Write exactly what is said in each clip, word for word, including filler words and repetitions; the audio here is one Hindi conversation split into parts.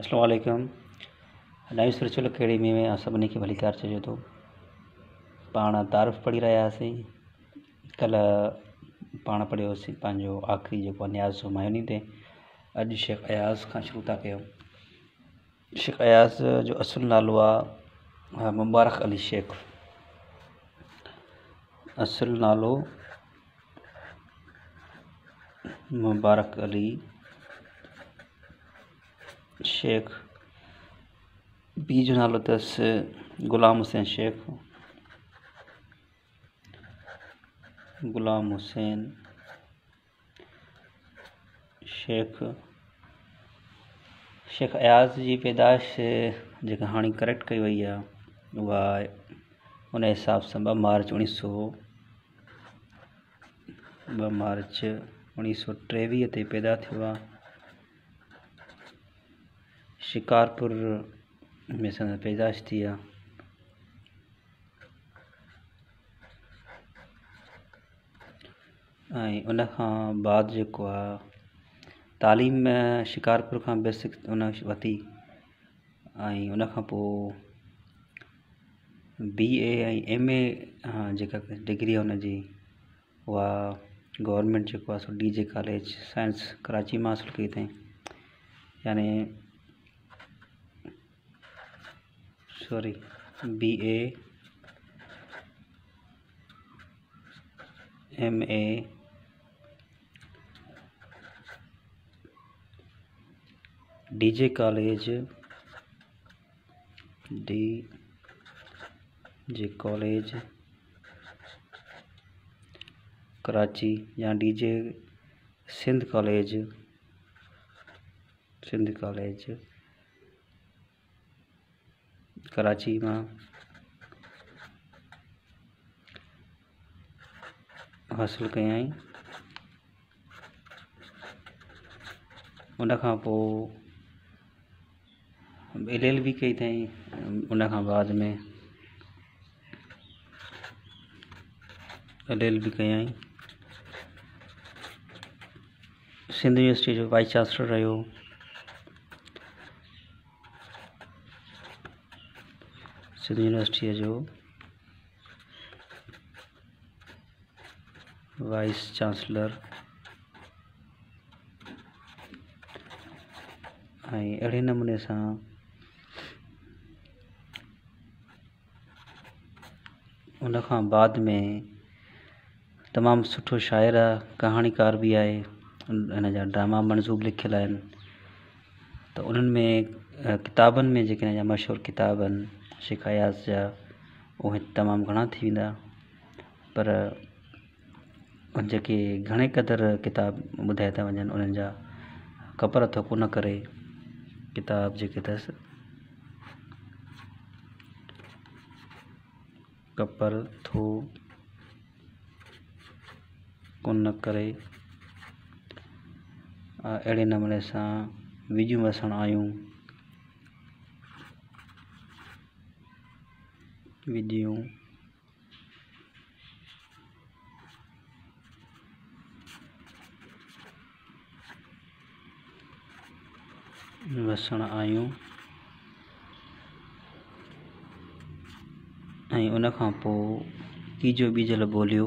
अस्सलाम वालेकुम। नई स्पिरिचुअल अकेडमी में सभिनी खे भली कार चइजो थो। पाण तारीफ़ पढ़ी रहियासीं। कल्ह पाण पढ़ियोसीं पंहिंजो आख़िरी जेको न्याज़ हुमायूनी ते। अॼु शेख अयाज़ खां शुरू था कयूं। शेख अयाज़ जो असुल नालो आहे मुबारक अली शेख। असुल नालो मुबारक अली शेख। बीजो नालो अथसि ग़ुलाम हुसैन शेख। ग़ुलाम हुसैन शेख। शेख अयाज़ जी पैदाइश जेका हाणे करेक्ट कई वई आहे उहा उन हिसाब सां ॿ मार्च उणिवीह सौ ॿ मार्च उणिवीह सौ टेवीह ते पैदा थियो आहे। शिकारपुर में संदसि पैदाइश थी आहे। ऐं उन खां बाद जेको आहे तालीम शिकारपुर खां बेसिक उन वरिती ऐं उन खां पोइ बी ए ऐं एम ए जेका डिग्री आहे हुनजी उहा गवर्नमेंट जेको आहे सो D J college science Karachi मां हासिलु कई अथई। यानी sorry B A M A D J college D J college Karachi या D J Sindh college Sindh college Karachi मां हासिलु कयई। उन खां पोइ एल एल बी कई अथई। उन खां बाद में एल एल बी कयई। सिंध यूनिवर्सिटी जो वाइस चांसलर रहियो। सिंध यूनिवर्सिटीअ जो वाइस चांसलर ऐं अहिड़े नमूने सां उन खां बाद में तमामु सुठो शाइर आहे, कहाणीकार बि आहे। हिन जा ड्रामा मंज़ूब लिखियल आहिनि। त उन्हनि में किताबनि में जेके हिन जा मशहूरु किताब आहिनि शेख अयाज़ जा उहे तमामु घणा थी वेंदा। पर जेके घणे क़दुरु किताब ॿुधाए था वञनि उन्हनि जा ख़बर अथव कोन करे किताब जेके अथसि कपर थो कोन करे। अहिड़े नमूने सां विजियूं वसण आयूं विजियूं वसण आयूं ऐं उन खां पोइ कीजो बीजल ॿोलियो।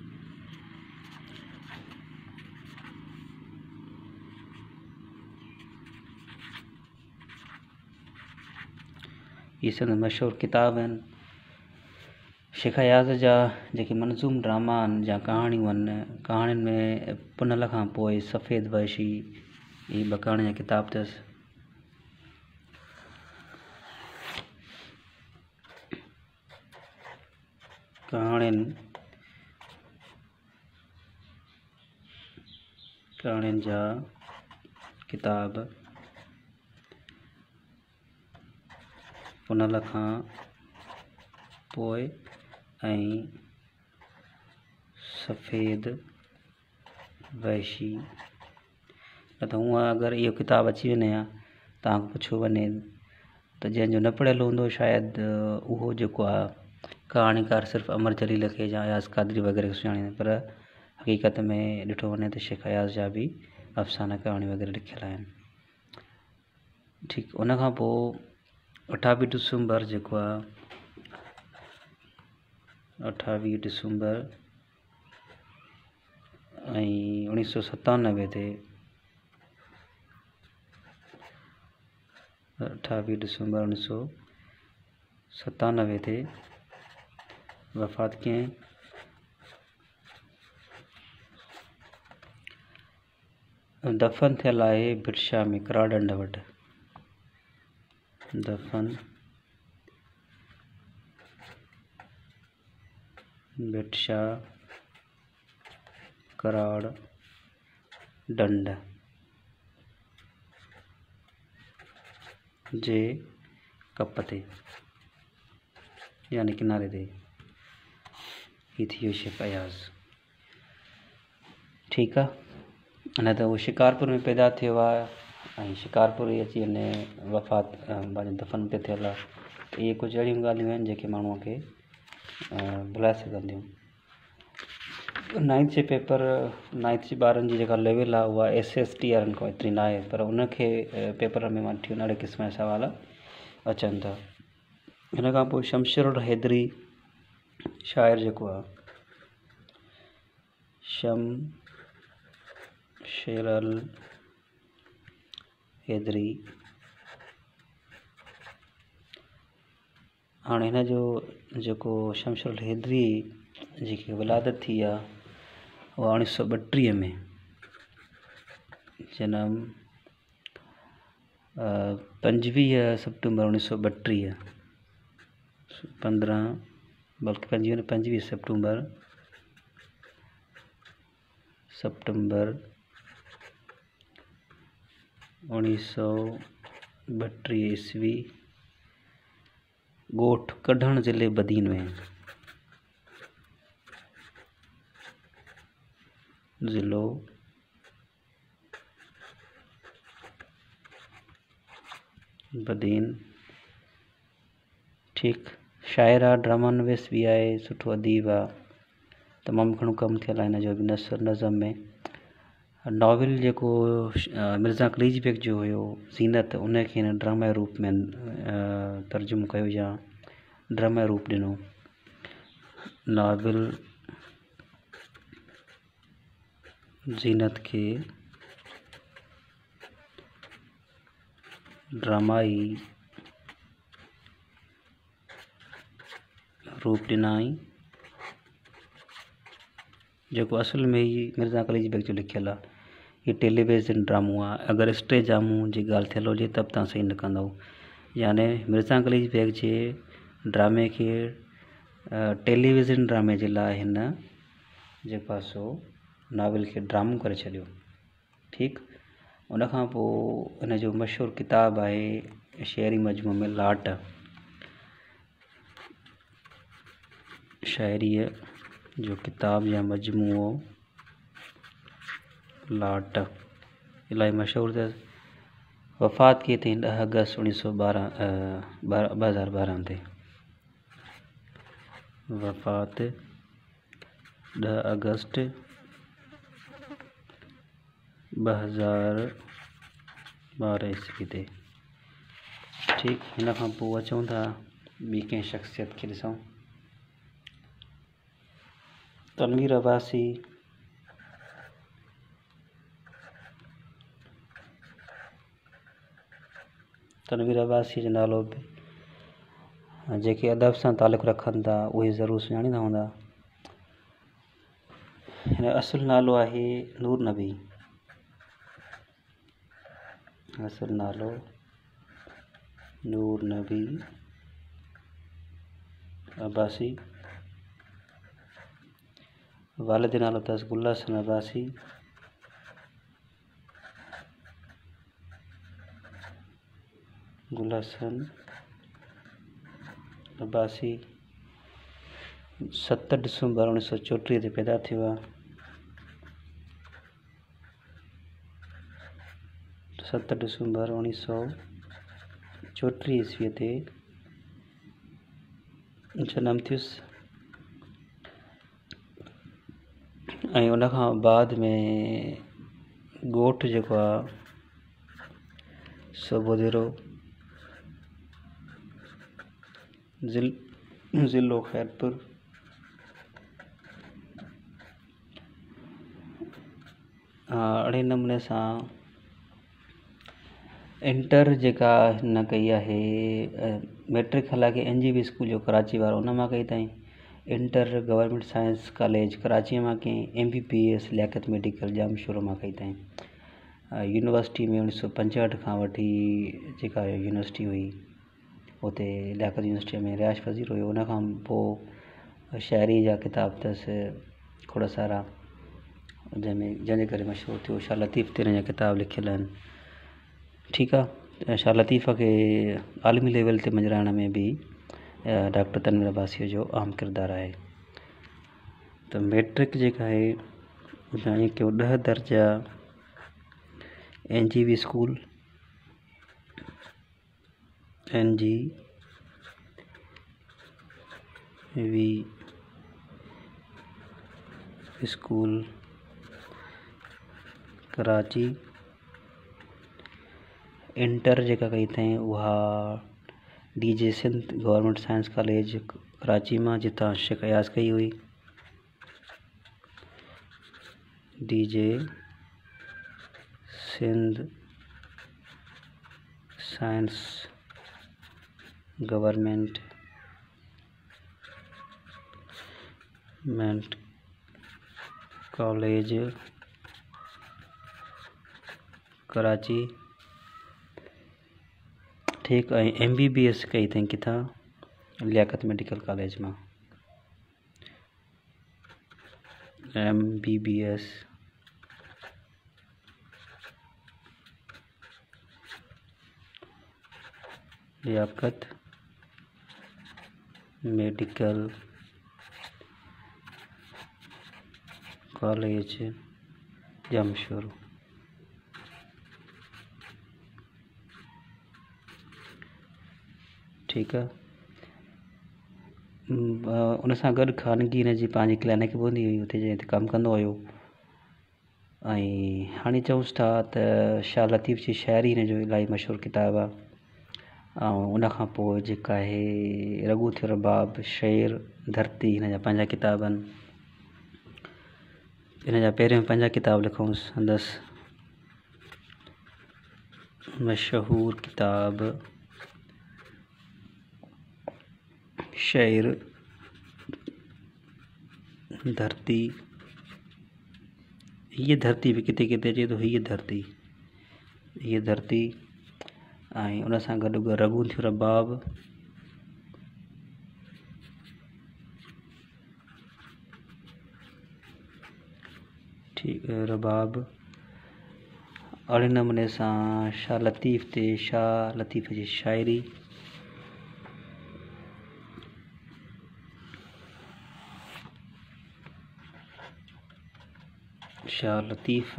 इहे सभु मशहूरु किताब आहिनि। शेख अयाज़ जा जेके मंज़ूम ड्रामा आहिनि या कहाणियूं आहिनि कहाणियुनि में पुनल खां पोइ सफ़ेद वहशी इहे ॿ कहाणी जा किताब अथसि। कहाणियुनि कहाणियुनि जा किताब पुनल खां पोइ ऐं सफ़ेद वहशी। न त हूअं अगरि इहो किताबु अची वञे हा तव्हांखां पुछियो वञे त जंहिंजो न पढ़ियलु हूंदो शायदि उहो जेको आहे कहाणीकार सिर्फ़ु अमर जलील खे या अयाज़ क़ादरी वग़ैरह खे सुञाणींदा। पर हक़ीक़त में ॾिठो वञे त शेख अयाज़ जा बि अफ़साना कहाणी वग़ैरह लिखियल आहिनि। ठीकु। उन खां पोइ अठावीह डिसंबर जेको आहे अठावीह डिसंबर ऐं उणिवीह सौ सतानवे ते अठावीह डिसंबर उणिवीह सौ सतानवे ते वफ़ात कयईं। दफ़न थियल आहे भिटशा में कराडंड वटि। दफ़न भिटशा कराड़ डंड जे कप ते यानी किनारे ते। ही थी वियो शेख अयाज़। ठीकु आहे। अञा त उहो शिकारपुर में पैदा थियो आहे ऐं शिकारपुर ई अची अने वफ़ात पंहिंजे दफ़न ते थियल आहे। त इहे कुझु अहिड़ियूं ॻाल्हियूं आहिनि जेके माण्हूअ खे भुलाए सघंदियूं। नाइंथ जे पेपर नाइंथ जे ॿारनि जी जेका लेवल आहे उहा एस एस टी वारनि खां एतिरी न आहे, पर उनखे पेपर में मां ॾिठियूं ॾाढे क़िस्म जा सुवाल अचनि था। हिन खां पोइ शमशेर हैदरी शाइर जेको आहे शमशेर हैदरी, हाणे हिन जो जेको शमशेर हैदरी जेकी विलादत थी आहे उहा उणिवीह सौ ॿटीह में, जनम पंजवीह सेप्टेम्बर उणिवीह सौ ॿटीह पंद्रहं बल्कि पंजवीह न पंजवीह सेप्टेम्बर सेप्टेम्बर उणिवीह सौ ॿटीह ईस्वी ॻोठ कढण ज़िले बदीन में, ज़िलो बदीन। ठीकु। शाइर आहे, ड्रामा नवीस बि आहे, सुठो अदीब आहे, तमामु घणो कमु थियल आहे हिन जो बि नसर नज़म में। नॉविल जेको मिर्ज़ा कलीज बेग जो हुयो ज़ीनत, उनखे हिन ड्रामा जे रूप में तर्जुमो कयो या ड्रामा रूप ॾिनो। नॉविल ज़ीनत खे ड्रामाई रूप ॾिनाई, जेको असल में ई मिर्ज़ा कलीज बेग जो लिखियलु आहे। हीअ टेलीविज़न ड्रामो आहे। अगरि स्टेज ड्रामो जी ॻाल्हि थियल हुजे त बि तव्हां सही न कंदव। याने मिर्ज़ा कलीज बेग जे ड्रामे खे टेलीविज़न ड्रामे जे लाइ हिन जेको आहे सो नॉविल खे ड्रामो करे छॾियो। ठीकु। उनखां पोइ हिन जो मशहूरु किताबु आहे शेरी मजमू में लाट, शाइरीअ जो किताब या मजमूओ लाट इलाही मशहूरु अथसि। वफ़ात की थी ॾह अगस्त उणिवीह सौ ॿारहं ॿ हज़ार ॿारहं ते। वफ़ात ॾह अगस्त ॿ हज़ार ॿारहं ईस्वी ते। ठीकु। हिन खां पोइ अचूं था ॿी कंहिं शख़्सियत खे ॾिसूं। तनवीर अब्बासी तनवीर अब्बासी जो नालो बि जेके अदब सां तालुक़ु रखनि था उहे ज़रूरु सुञाणींदा हूंदा। हिन असुलु नालो आहे नूर नबी। असुलु नालो नूर नबी अब्बासी। वालिद नालो अथसि गुल हसन अब्बासी। गुल हसन अब्बासी सत डिसंबर उणिवीह सौ चोटीह ते पैदा थियो आहे। सत डिसंबर उणिवीह सौ चोटीह ईस्वीअ ते जनम थियुसि ऐं उनखां बाद में ॻोठु जेको आहे सोबोदेरो ज़िल ज़िलो खैरपुर अड़े नमूने सां इंटर जेका हिन कई आहे मैट्रिक हालांकि एन जी बी स्कूल जो कराची वारो उन मां कई अथई। Inter government science college Karachi मां कई। M B B S Liaquat medical Jamshoro मां कई अथई। यूनिवर्सिटी में उणिवीह सौ पंजहठि खां वठी जेका यूनिवर्सिटी हुई उते लियाकत यूनिवर्सिटी में रिहाइश पज़ीर हुयो। उन खां पोइ शाइरी जा किताब अथसि खोड़ सारा, जंहिंमें जंहिंजे करे मशहूरु थियो। शाह लतीफ़ ते हिन जा किताब लिखियल आहिनि। ठीकु आहे। शाह लतीफ़ खे आलमी लेवल ते मञाइण में बि डॉक्टर तनवीर अब्बासी जो अहम किरदारु आहे। त मैट्रिक जेका आहे यानी कि ॾह दर्जा N G B school N G V school Karachi. Inter जेका कई अथई उहा D J Sindh government science college Karachi मां, जितां शेख अयाज़ कई हुई। D J Sindh science government मेंट कॉलेज कराची। ठीक है। एम बी बी एस कई अथई किथां लियाकत मेडिकल कॉलेज मां। M B B S Liaquat medical college Jamshoro. ठीकु आहे। उन सां गॾु ख़ानगी हिन जी पंहिंजी क्लिनिक बि हूंदी हुई उते जंहिं ते कमु कंदो हुयो। ऐं हाणे चऊंसि था त शाह लतीफ़ जी शाइरी हिन जो इलाही मशहूरु किताबु आहे। ऐं उन खां पोइ जेका आहे रगू थियो रबाब, शेर, धरती हिन जा पंहिंजा किताब आहिनि। हिन जा पहिरियों पंहिंजा किताब लिखूंसि संदसि मशहूरु किताब शेर, धरती। हीअ धरती बि किथे किथे अचे थो, हीअ धरती हीअ धरती ऐं उन सां गॾु गॾु रगू थियो रबाब। ठीकु रबाब। अहिड़े नमूने सां शाह लतीफ़ ते शाह लतीफ़ जी शाइरी। शाह लतीफ़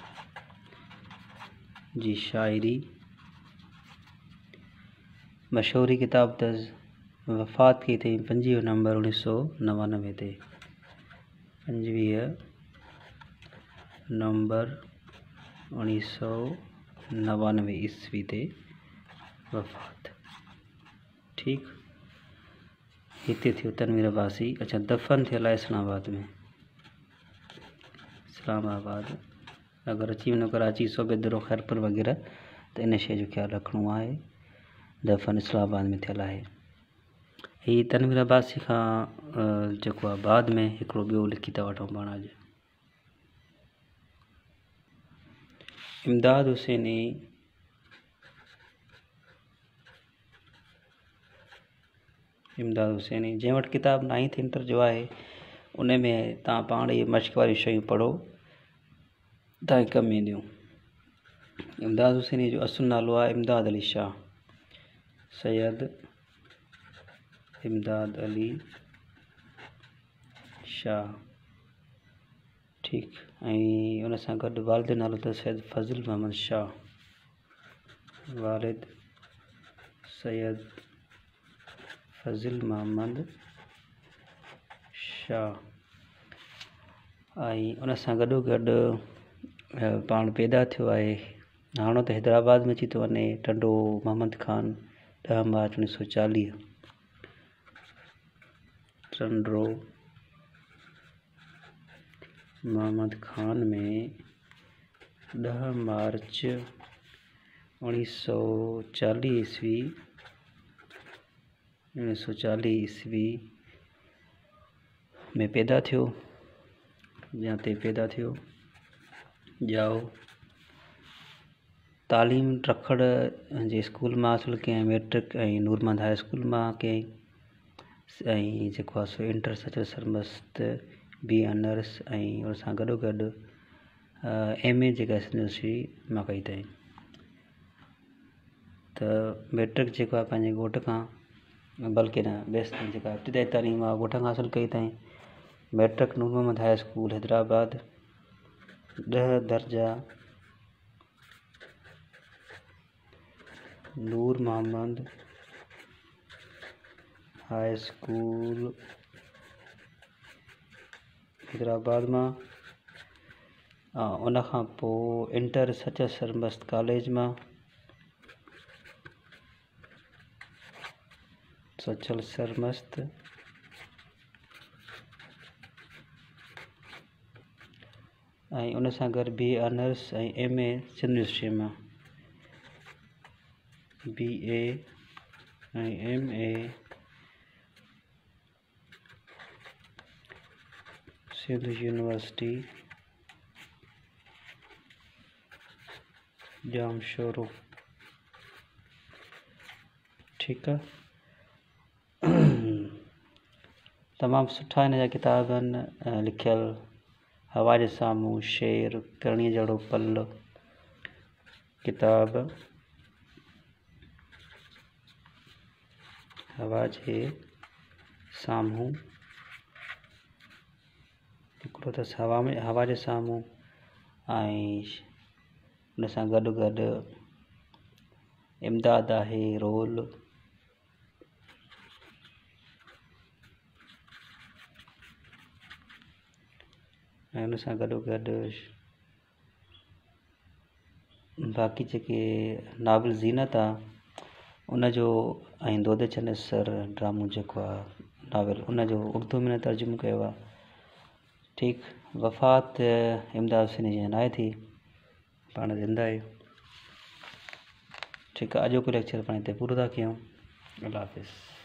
जी शाइरी मशहूरी किताब अथसि। वफ़ात कई अथई पंजवीह नवंबर उणिवीह सौ नवानवे ते। पंजवीह नवंबर उणिवीह सौ नवानवे ईस्वी ते वफ़ात। ठीकु। हिते थियो तनवीर अब्बासी। अच्छा, दफ़न थियल आहे इस्लामाबाद में। इस्लामाबाद अगरि अची वञो कराची सोबेदरो खैरपुर वग़ैरह त इन शइ जो ख़्यालु रखिणो आहे। दफ़न इस्लामाबाद में थियल आहे। हीअ तनवीर अब्बासी खां जेको आहे बाद में हिकिड़ो ॿियो लिखी था वठूं पाण अॼु। इमदाद हुसैनी इमदाद हुसैनी जंहिं वटि किताबु नाइंथ इंटर जो आहे उन में तव्हां पाण इहे मश्क वारियूं शयूं पढ़ो, तव्हांखे कमु ईंदियूं। इमदाद हुसैनी जो असुलु नालो आहे इमदाद अली शाह, सैयद इमदाद अली शाह। ठीकु। ऐं उन सां गॾु वालिद नालो त सैयद फज़ल मोहम्मद शाह। वालिद सैयद फज़ल मोहम्मद शाह। ऐं उन सां गॾो गॾु पाण पैदा थियो आहे हाणे त हैदराबाद में अची थो वञे टंडो मोहम्मद खान ॾह मार्च उणिवीह सौ चालीह टंडो मोहम्मद खान में ॾह मार्च उणिवीह सौ चालीह ईस्वी उणिवीह सौ चालीह ईस्वी में पैदा थियो जहाँ ते पैदा थियो जाओ तालीम रखड़ जे स्कूल में हासिल कयईं मैट्रिक ऐं नूरमहल हाई स्कूल में कयईं ऐं जेको आहे सो inter Sachal Sarmast B honours ऐं उन सां गॾो गॾु एम ए जेका यूनिवर्सिटी मां कई अथई। त मैट्रिक जेको आहे पंहिंजे ॻोठ खां बल्कि न बेस्ट जेका इब्तिदाई तालीम आहे ॻोठ खां हासिल कई अथई। Matric Noor Mohammad high school Hyderabad ॾह दर्जा नूर मोहम्मद हाई स्कूल हैदराबाद मां उन खां पोइ इंटर सचल सरमस्त कॉलेज मां सचल सरमस्त ऐं उन सां गॾु बी ऑनर्स ऐं एम ए सिंध यूनिवर्सिटी मां बी ए ऐं M A Sindh university Jamshoro. ठीकु आहे। तमामु सुठा हिन जा किताब आहिनि लिखियल हवा जे साम्हूं शेर करणीअ जहिड़ो पल किताब हवा जे साम्हूं हिकिड़ो त हवा में हवा जे साम्हूं ऐं उन सां गॾु गॾु इमदाद आहे रोल ऐं उन सां गॾो गॾु बाक़ी जेके नाविल ज़ीनत आहे उनजो ऐं दो दे चने सर ड्रामो जेको आहे नाविल उनजो उर्दू में तर्जुमो कयो आहे। ठीकु वफ़ात इमदाद हुसैनी जी नाहे थी पाण ज़िंदा आहियूं। ठीकु आहे अॼोको लेक्चर पाण हिते पूरो था कयूं। अल्लाह हाफ़िज़।